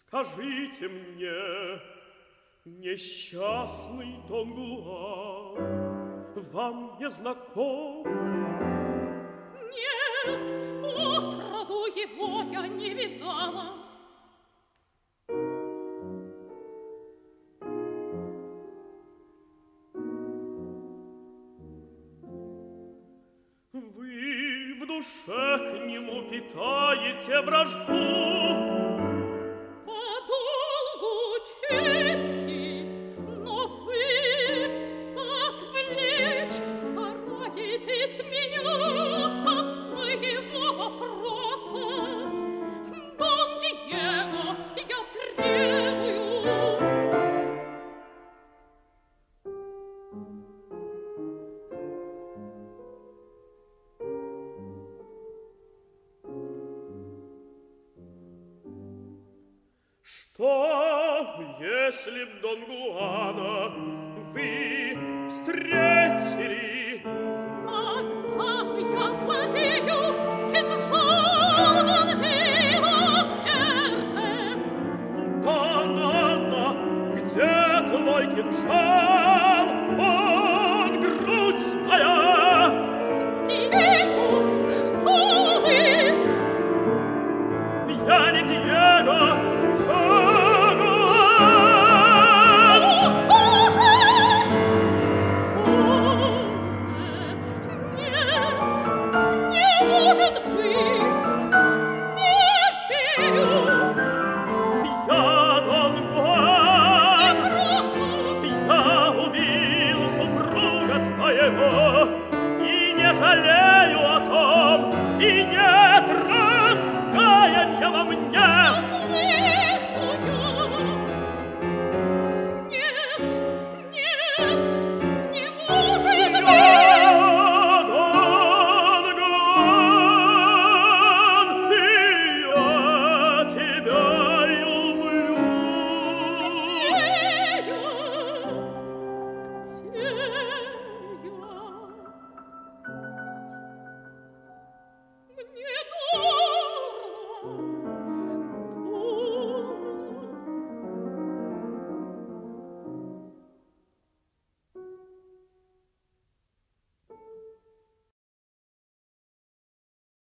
Скажите мне, несчастный Дон Жуан, вам не знаком? Нет, отроду его я не видала. Вы в душе к нему питаете вражду. Чести, но вы отвлечь стараетесь меня от моего вопроса. Дон Диего, я требую. Что, если б Дон Жуана вы встретили? Отдам я злодею кинжал вонзила в сердце. Да, где твой кинжал?